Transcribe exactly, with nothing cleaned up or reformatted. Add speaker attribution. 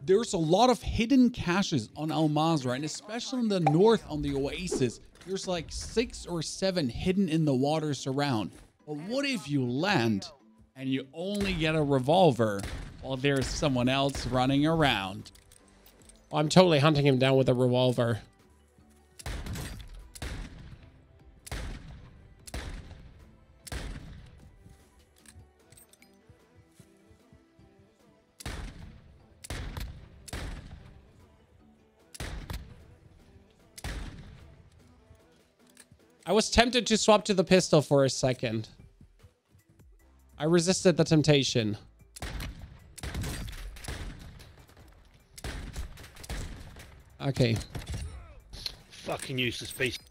Speaker 1: There's a lot of hidden caches on Al Mazrah, and especially in the north on the Oasis. There's like six or seven hidden in the waters around. But what if you land and you only get a revolver while there's someone else running around?
Speaker 2: Well, I'm totally hunting him down with a revolver. I was tempted to swap to the pistol for a second. I resisted the temptation.
Speaker 3: Okay. Fucking useless piece.